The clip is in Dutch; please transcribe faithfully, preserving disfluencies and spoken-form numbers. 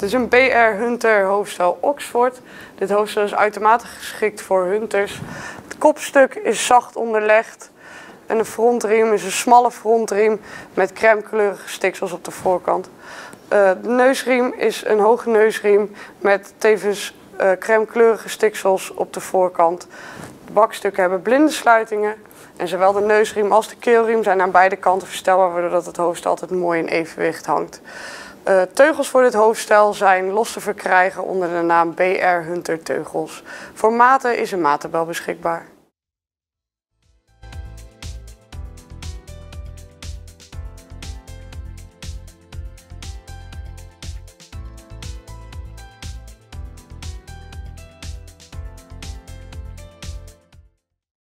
Het is een B R Hunter hoofdstel Oxford. Dit hoofdstel is uitermate geschikt voor hunters. Het kopstuk is zacht onderlegd en de frontriem is een smalle frontriem met crèmekleurige stiksels op de voorkant. Uh, de neusriem is een hoge neusriem met tevens uh, crèmekleurige stiksels op de voorkant. De bakstukken hebben blinde sluitingen en zowel de neusriem als de keelriem zijn aan beide kanten verstelbaar, waardoor het hoofdstel altijd mooi in evenwicht hangt. Uh, teugels voor dit hoofdstel zijn los te verkrijgen onder de naam B R Hunter teugels. Voor maten is een matenbel beschikbaar.